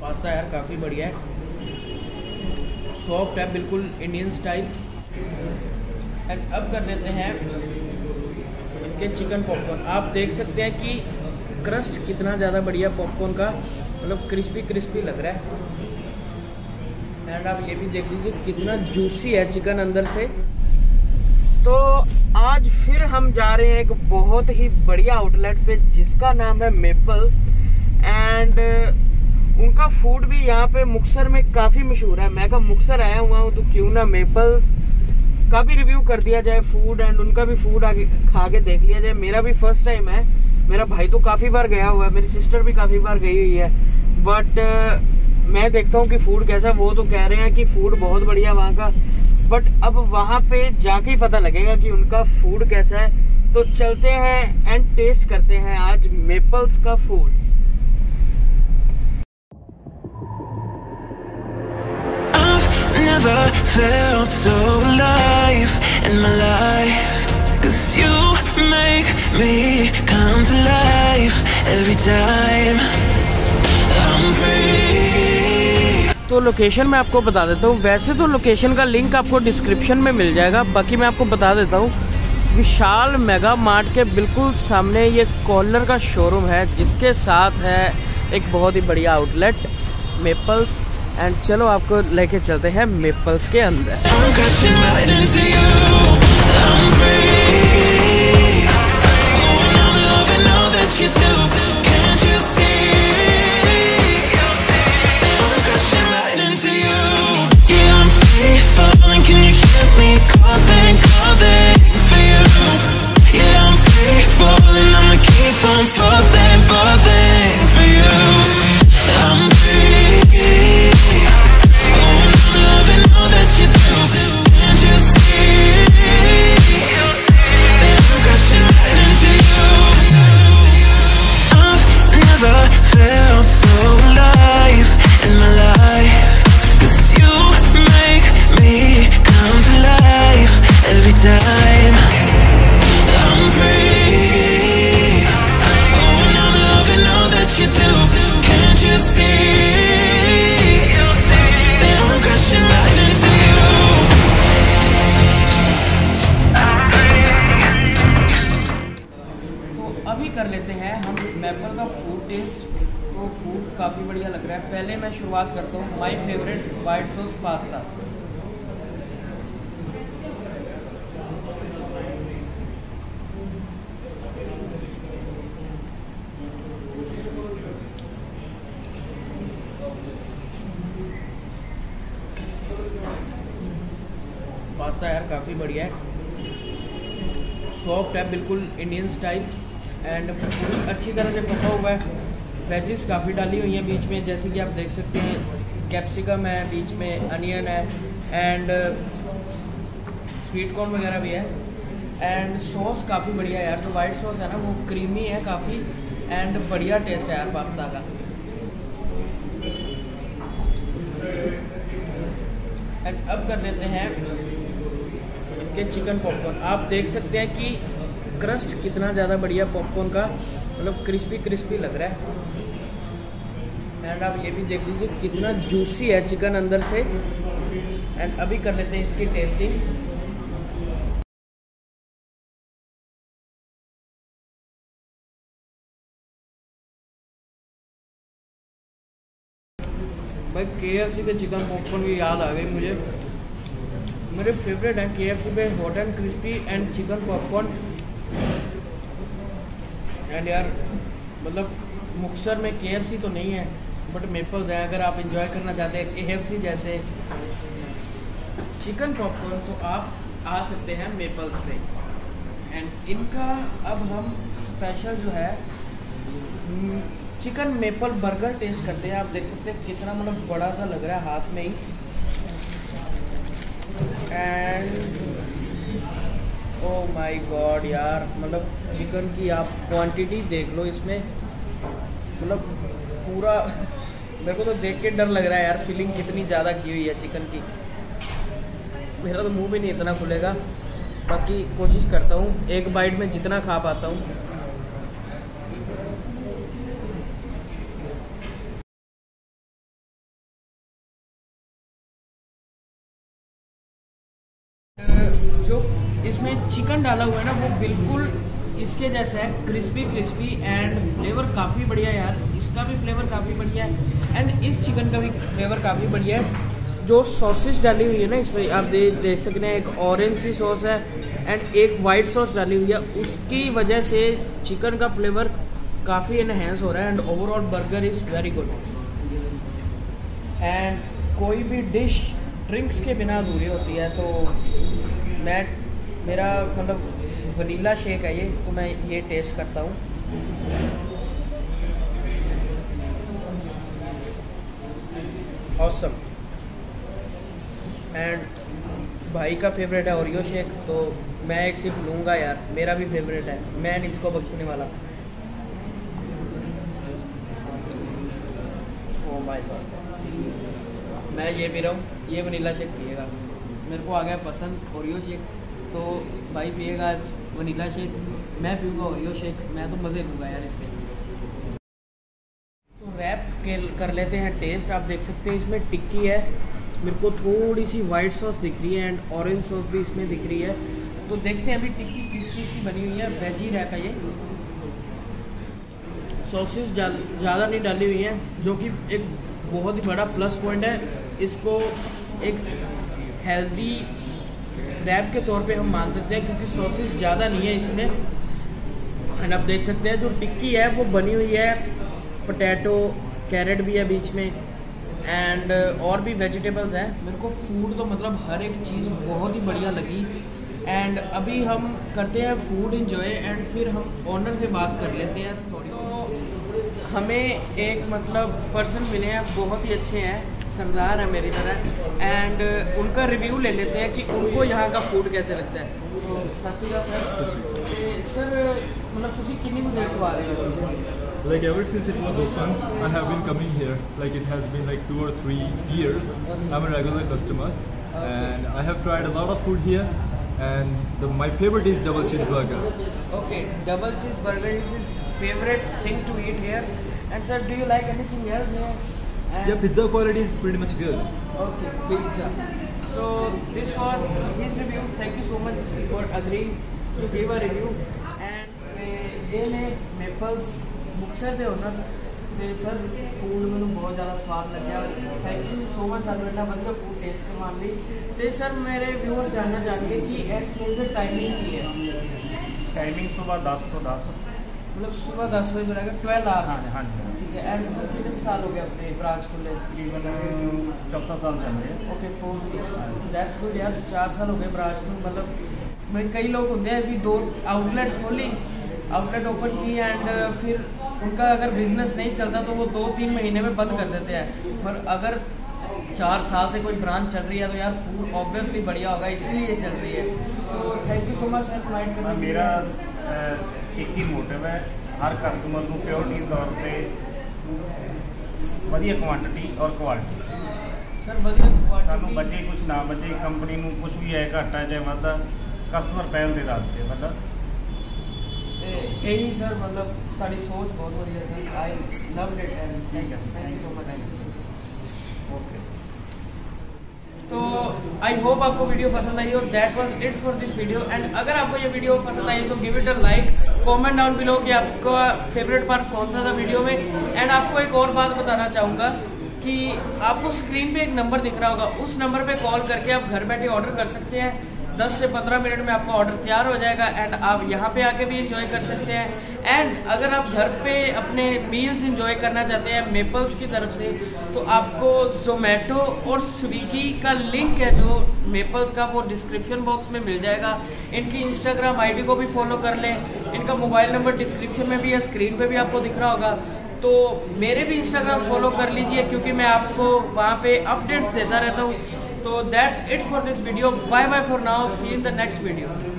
Pasta यार काफ़ी बढ़िया है, सॉफ्ट है, बिल्कुल इंडियन स्टाइल। एंड अब कर लेते हैं इनके चिकन पॉपकॉर्न। आप देख सकते हैं कि क्रस्ट कितना ज़्यादा बढ़िया पॉपकॉर्न का, मतलब क्रिस्पी क्रिस्पी लग रहा है। एंड आप ये भी देख लीजिए कितना जूसी है चिकन अंदर से। तो आज फिर हम जा रहे हैं एक बहुत ही बढ़िया आउटलेट पे जिसका नाम है मेपल्स। एंड उनका फूड भी यहाँ पे मुक्तसर में काफ़ी मशहूर है। मैं कहा मुक्तसर आया हुआ हूँ तो क्यों ना मेपल्स का भी रिव्यू कर दिया जाए फूड, एंड उनका भी फूड आगे खा के देख लिया जाए। मेरा भी फर्स्ट टाइम है, मेरा भाई तो काफ़ी बार गया हुआ है, मेरी सिस्टर भी काफ़ी बार गई हुई है, बट मैं देखता हूँ कि फूड कैसा। वो तो कह रहे हैं कि फूड बहुत बढ़िया वहाँ का, बट अब वहाँ पे जाके ही पता लगेगा कि उनका फूड कैसा है। तो चलते हैं एंड टेस्ट करते हैं आज मेपल्स का food. Never felt so alive in my life, 'cause you make me come to life every time I'm free। तो लोकेशन मैं आपको बता देता हूँ। वैसे तो लोकेशन का लिंक आपको डिस्क्रिप्शन में मिल जाएगा, बाकी मैं आपको बता देता हूँ। विशाल मेगा मार्ट के बिल्कुल सामने ये कॉर्नर का शोरूम है जिसके साथ है एक बहुत ही बढ़िया आउटलेट मेपल्स। एंड चलो आपको लेके चलते हैं मेपल्स के अंदर। अभी कर लेते हैं हम मेपल का फूड टेस्ट। तो फूड काफ़ी बढ़िया लग रहा है। पहले मैं शुरुआत करता हूँ my favourite white sauce pasta. Pasta यार काफ़ी बढ़िया है, सॉफ्ट है, बिल्कुल इंडियन स्टाइल। एंड अच्छी तरह से पका हुआ है। वेजेस काफ़ी डाली हुई हैं बीच में, जैसे कि आप देख सकते हैं कैप्सिकम है, बीच में अनियन है, एंड स्वीट कॉर्न वगैरह भी है। एंड सॉस काफ़ी बढ़िया है यार, जो वाइट सॉस है ना वो क्रीमी है काफ़ी, एंड बढ़िया टेस्ट है यार पास्ता का। एंड अब कर लेते हैं इनके चिकन पॉपकॉर्न। आप देख सकते हैं कि क्रस्ट कितना ज़्यादा बढ़िया पॉपकॉर्न का, मतलब क्रिस्पी क्रिस्पी लग रहा है। एंड आप ये भी देख लीजिए कितना जूसी है चिकन अंदर से। एंड अभी कर लेते हैं इसकी टेस्टिंग। भाई KFC के चिकन पॉपकॉर्न की याद आ गई मुझे। मेरे फेवरेट हैं KFC पे hot and crispy and chicken popcorn. And यार मतलब मुक्तसर में KFC तो नहीं है, बट मेपल्स है। अगर आप इंजॉय करना चाहते हैं KFC जैसे चिकन पॉपकॉर्न तो आप आ सकते हैं मेपल्स पे। एंड इनका अब हम स्पेशल जो है चिकन मेपल बर्गर टेस्ट करते हैं। आप देख सकते हैं कितना मतलब बड़ा सा लग रहा है हाथ में ही। एंड ओ माय गॉड यार, मतलब चिकन की आप क्वांटिटी देख लो इसमें, मतलब पूरा मेरे को तो देख के डर लग रहा है यार, फीलिंग कितनी ज़्यादा की हुई है चिकन की। मेरा तो मुंह भी नहीं इतना खुलेगा, बाकी कोशिश करता हूँ एक बाइट में जितना खा पाता हूँ। जो इसमें चिकन डाला हुआ है ना वो बिल्कुल इसके जैसा है, क्रिस्पी क्रिस्पी एंड फ्लेवर काफ़ी बढ़िया है यार। इसका भी फ्लेवर काफ़ी बढ़िया है एंड इस चिकन का भी फ्लेवर काफ़ी बढ़िया है। जो सॉसेस डाली हुई है ना इसमें आप देख सकते हैं, एक ऑरेंज सी सॉस है एंड एक वाइट सॉस डाली हुई है, उसकी वजह से चिकन का फ्लेवर काफ़ी इनहेंस हो रहा है and overall burger is very good. And कोई भी डिश ड्रिंक्स के बिना अधूरी होती है, तो मेरा मतलब वनीला शेक है ये, तो मैं ये टेस्ट करता हूँ। ऑसम। एंड भाई का फेवरेट है ओरियो शेक, तो मैं एक सिर्फ लूँगा यार, मेरा भी फेवरेट है, मैं नहीं इसको बख्शने वाला। ओह माय गॉड, मैं ये पी रहा हूँ, ये वनीला शेक पिएगा, मेरे को आ गया पसंद ओरियो शेक, तो भाई पिएगा आज वनीला शेक, मैं पीऊँगा ओरियो शेक, मैं तो मज़े लूँगा यार इसके। तो रैप कर लेते हैं टेस्ट। आप देख सकते हैं इसमें टिक्की है, मेरे को थोड़ी सी वाइट सॉस दिख रही है एंड ऑरेंज सॉस भी इसमें दिख रही है, तो देखते हैं अभी टिक्की किस चीज़ की बनी हुई है। वेजी रैप है ये, सॉसेस ज़्यादा नहीं डाली हुई हैं, जो कि एक बहुत ही बड़ा प्लस पॉइंट है। इसको एक हेल्दी रैप के तौर पे हम मान सकते हैं, क्योंकि सॉसेस ज़्यादा नहीं है इसमें। एंड आप देख सकते हैं जो टिक्की है वो बनी हुई है, पोटैटो कैरेट भी है बीच में एंड और भी वेजिटेबल्स हैं। मेरे को फूड तो मतलब हर एक चीज़ बहुत ही बढ़िया लगी। एंड अभी हम करते हैं फूड इंजॉय एंड फिर हम ओनर से बात कर लेते हैं थोड़ी। तो हमें एक मतलब पर्सन मिले हैं, बहुत ही अच्छे हैं, सरदार है मेरी तरह, एंड उनका रिव्यू ले लेते हैं कि उनको यहाँ का फूड कैसे लगता है। तो सत श्री अकाल सर, मतलब तुसी कितनी को देर तो आ रहे हो? Like ever since it was open, I have been coming here. Like it has been like 2 or 3 years. I'm a regular customer, and I have tried a lot of food here. And my favorite is double cheeseburger. Okay, double cheeseburger is his favorite thing to eat here. And sir, do you like anything else here? And Yeah, pizza quality is pretty much good. okay, pizza. So this was his review. Thank you so much for agreeing to give a review. And ये ने Maples बुक्सर दे owner ते sir food मैंने बहुत ज़्यादा स्वाद लग्या। Thank you so much sir, बेटा मतलब फूड टेस्ट करवाने ली। तो सर मेरे व्यूअर जानना चाहेंगे कि इस प्लेस की टाइमिंग की है? टाइमिंग सुबह 10 to 10, मतलब सुबह 10 बजे रहेगा, 12 आवर्स। हाँ जी। ठीक है। एंड सर कितने साल हो गए अपने ब्रांच खुले? तकरीबन 4 साल चल रहे हैं। ओके, 4 ईयर, दैट्स गुड यार। 4 साल हो गए ब्रांच में। मतलब कई लोग होते हैं कि 2 आउटलेट ओपन की एंड फिर उनका अगर बिजनेस नहीं चलता तो वो 2-3 महीने में बंद कर देते हैं, पर अगर 4 साल से कोई ब्रांच चल रही है तो यार फूड ऑब्वियसली बढ़िया होगा, इसीलिए चल रही है। तो thank you so much sir invite करने के लिए। मेरा एक ही मोटिव है, हर कस्टमर को प्योरिटी तौर पर वधिया क्वांटिटी और क्वालिटी। सर वधिया सानू बचे कुछ ना बचे, कंपनी में कुछ भी है घाटा चाहे वाधा, कस्टमर पहल दे दाते साडा यही सर, मतलब साड़ी सोच बहुत बढ़िया सर। I love it and thank you so much. Okay, तो आई होप आपको वीडियो पसंद आई हो। That was it for this video. And अगर आपको ये वीडियो पसंद आई तो give it a like, comment down below कि आपका फेवरेट पार्ट कौन सा था वीडियो में। एंड आपको एक और बात बताना चाहूँगा कि आपको स्क्रीन पे एक नंबर दिख रहा होगा, उस नंबर पे कॉल करके आप घर बैठे ऑर्डर कर सकते हैं। 10 से 15 मिनट में आपका ऑर्डर तैयार हो जाएगा एंड आप यहाँ पे आके भी इंजॉय कर सकते हैं। एंड अगर आप घर पे अपने मील्स इंजॉय करना चाहते हैं मेपल्स की तरफ से, तो आपको जोमेटो और स्विगी का लिंक है जो मेपल्स का, वो डिस्क्रिप्शन बॉक्स में मिल जाएगा। इनकी इंस्टाग्राम आईडी को भी फॉलो कर लें, इनका मोबाइल नंबर डिस्क्रिप्शन में भी है, स्क्रीन पे भी आपको दिख रहा होगा। तो मेरे भी इंस्टाग्राम फॉलो कर लीजिए, क्योंकि मैं आपको वहाँ पे अपडेट्स देता रहता हूँ। So that's it for this video. Bye bye for now. See you in the next video.